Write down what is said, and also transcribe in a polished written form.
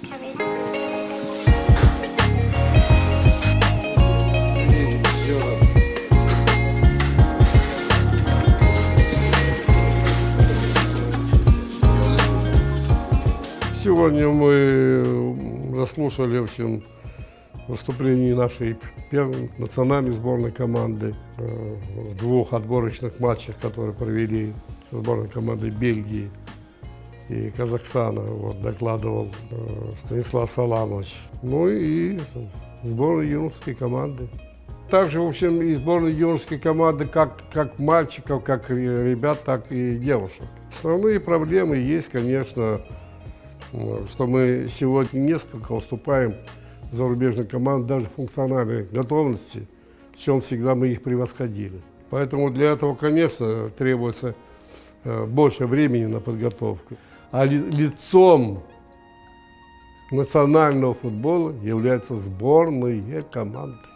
Сегодня мы заслушали, в общем, выступление нашей первой национальной сборной команды в двух отборочных матчах, которые провели со сборной командой Бельгии и Казахстана. Вот, докладывал Станислав Саламович. Ну и сборной юношеской команды. Также, в общем, и сборной юношеской команды как мальчиков, как ребят, так и девушек. Основные проблемы есть, конечно, что мы сегодня несколько уступаем зарубежным командам даже в функциональной готовности, в чем всегда мы их превосходили. Поэтому для этого, конечно, требуется больше времени на подготовку. А лицом национального футбола являются сборные команды.